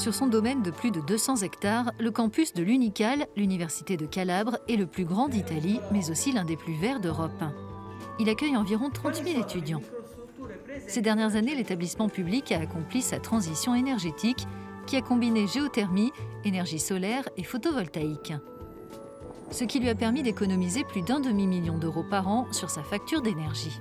Sur son domaine de plus de 200 hectares, le campus de l'Unicale, l'Université de Calabre, est le plus grand d'Italie, mais aussi l'un des plus verts d'Europe. Il accueille environ 30 000 étudiants. Ces dernières années, l'établissement public a accompli sa transition énergétique qui a combiné géothermie, énergie solaire et photovoltaïque. Ce qui lui a permis d'économiser plus d'1 demi-million d'euros par an sur sa facture d'énergie.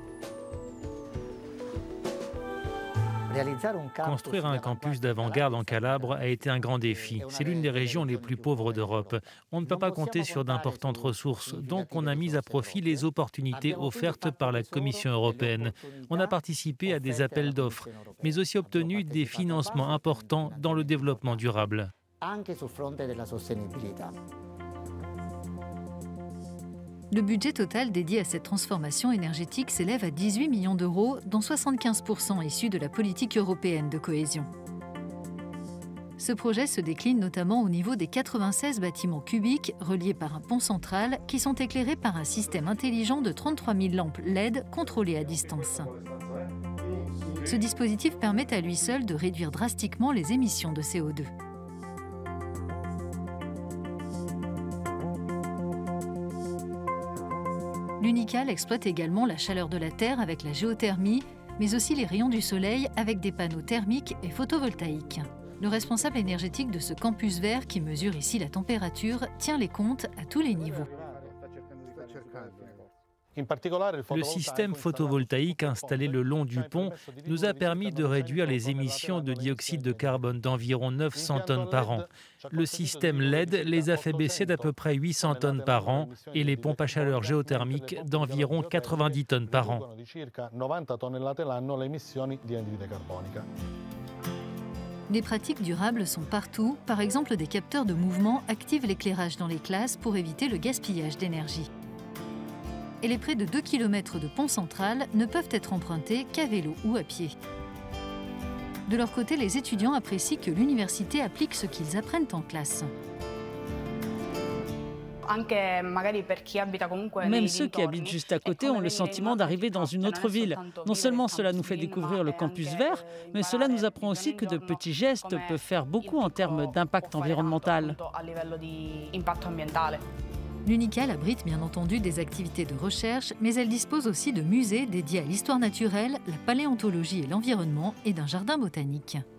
Construire un campus d'avant-garde en Calabre a été un grand défi. C'est l'une des régions les plus pauvres d'Europe. On ne peut pas compter sur d'importantes ressources, donc on a mis à profit les opportunités offertes par la Commission européenne. On a participé à des appels d'offres, mais aussi obtenu des financements importants dans le développement durable. Le budget total dédié à cette transformation énergétique s'élève à 18 millions d'euros, dont 75% issus de la politique européenne de cohésion. Ce projet se décline notamment au niveau des 96 bâtiments cubiques reliés par un pont central qui sont éclairés par un système intelligent de 33 000 lampes LED contrôlées à distance. Ce dispositif permet à lui seul de réduire drastiquement les émissions de CO2. L'Unicale exploite également la chaleur de la Terre avec la géothermie, mais aussi les rayons du soleil avec des panneaux thermiques et photovoltaïques. Le responsable énergétique de ce campus vert, qui mesure ici la température, tient les comptes à tous les niveaux. Le système photovoltaïque installé le long du pont nous a permis de réduire les émissions de dioxyde de carbone d'environ 900 tonnes par an. Le système LED les a fait baisser d'à peu près 800 tonnes par an et les pompes à chaleur géothermiques d'environ 90 tonnes par an. Les pratiques durables sont partout. Par exemple, des capteurs de mouvement activent l'éclairage dans les classes pour éviter le gaspillage d'énergie. Et les près de 2 km de pont central ne peuvent être empruntés qu'à vélo ou à pied. De leur côté, les étudiants apprécient que l'université applique ce qu'ils apprennent en classe. Même ceux qui habitent juste à côté ont le sentiment d'arriver dans une autre ville. Non seulement cela nous fait découvrir le campus vert, mais cela nous apprend aussi que de petits gestes peuvent faire beaucoup en termes d'impact environnemental. L'Unicale abrite bien entendu des activités de recherche, mais elle dispose aussi de musées dédiés à l'histoire naturelle, la paléontologie et l'environnement et d'un jardin botanique.